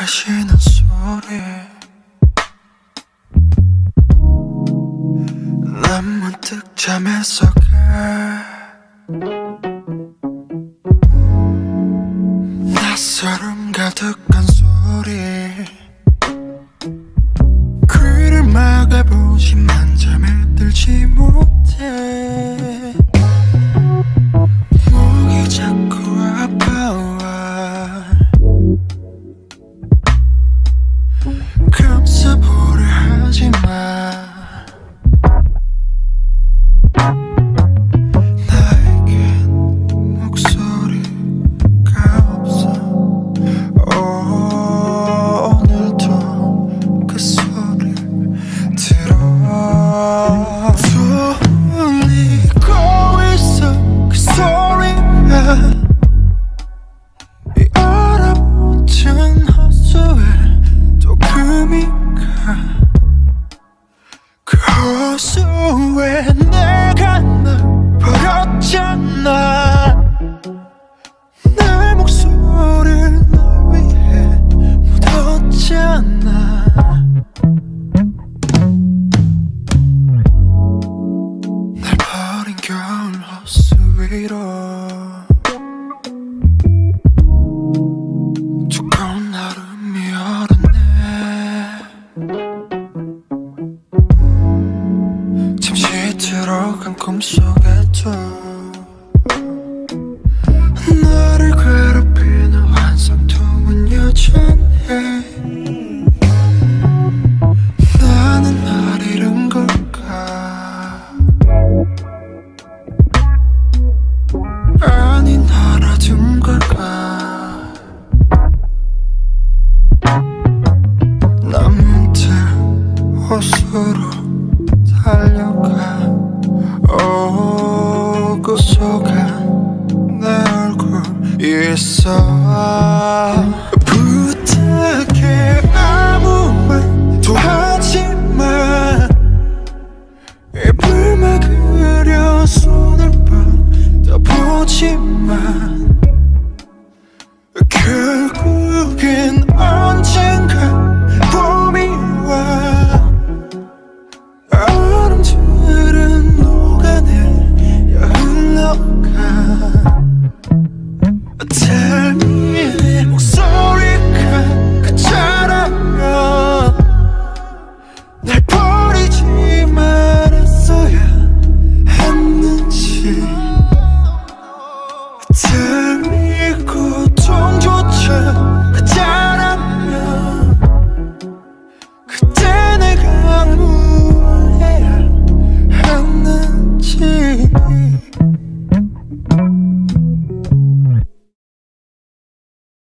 마시는 소리 난 문득 잠에서 가 낯설음 가득한 소리 귀를 막아보지만 잠에 들지 못해 목이 자꾸 아파와 감싸보려 하지마 나에겐 목소리가 없어 오늘도 그 소리를 들어 들리고 있어 그 소리가 이 얼어붙은 호수에 또 금이 가 그 호수에 내가 널 버렸잖아 내 목소리를 널 위해 묻었잖아 날 버린 겨울 호수 위로 두꺼운 얼음이 얼었네 잠시 들어간 꿈속에도 나를 괴롭히는 환상통은 여전해 나는 날 잃은 걸까 아니 날 얻은 걸까 난 문득 호수로 달려가 오고 속한 내 얼굴 있어 부탁해 아무 말도 하지마 입을 막으려 손을 뻗어보지마